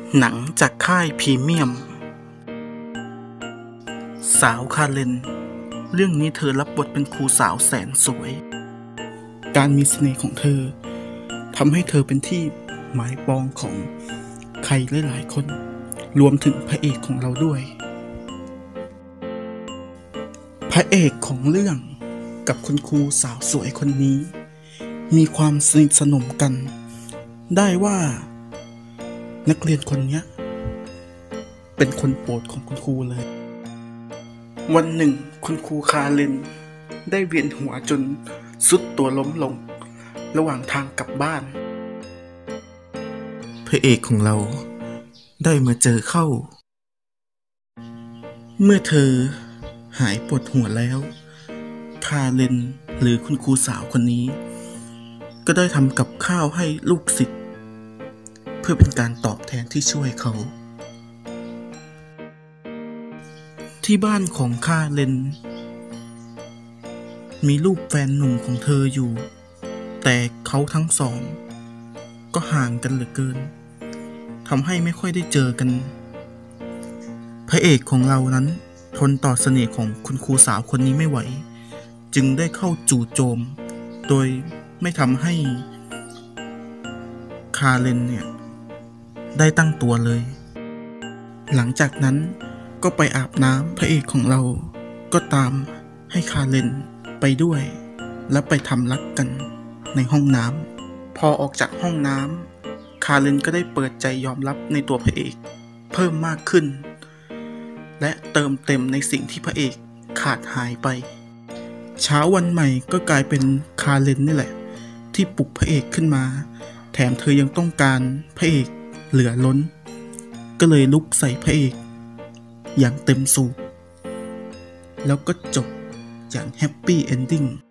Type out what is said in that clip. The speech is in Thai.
หนังจากค่ายพรีเมียมสาวคาเรนเรื่องนี้เธอรับบทเป็นครูสาวแสนสวยการมีเสน่ห์ของเธอทำให้เธอเป็นที่หมายปองของใครหลายๆคนรวมถึงพระเอกของเราด้วยพระเอกของเรื่องกับคุณครูสาวสวยคนนี้มีความสนิทสนมกันได้ว่านักเรียนคนนี้เป็นคนโปรดของคุณครูเลยวันหนึ่งคุณครูคาเรนได้เวียนหัวจนสุดตัวล้มลงระหว่างทางกลับบ้านพระเอกของเราได้มาเจอเข้าเมื่อเธอหายปวดหัวแล้วคาเรนหรือคุณครูสาวคนนี้ก็ได้ทำกับข้าวให้ลูกศิษย์เพื่อเป็นการตอบแทนที่ช่วยเขาที่บ้านของคาเรนมีรูปแฟนหนุ่มของเธออยู่แต่เขาทั้งสองก็ห่างกันเหลือเกินทำให้ไม่ค่อยได้เจอกันพระเอกของเรานั้นทนต่อเสน่ห์ของคุณครูสาวคนนี้ไม่ไหวจึงได้เข้าจู่โจมโดยไม่ทำให้คาเรนเนี่ยได้ตั้งตัวเลยหลังจากนั้นก็ไปอาบน้ำพระเอกของเราก็ตามให้คาเรนไปด้วยและไปทำรักกันในห้องน้ำพอออกจากห้องน้ำคาเรนก็ได้เปิดใจยอมรับในตัวพระเอกเพิ่มมากขึ้นและเติมเต็มในสิ่งที่พระเอกขาดหายไปเช้าวันใหม่ก็กลายเป็นคาเรนนี่แหละที่ปลุกพระเอกขึ้นมาแถมเธอยังต้องการพระเอกเหลือล้นก็เลยลุกใส่พระเอกอย่างเต็มสูบแล้วก็จบอย่างแฮปปี้เอนดิ้ง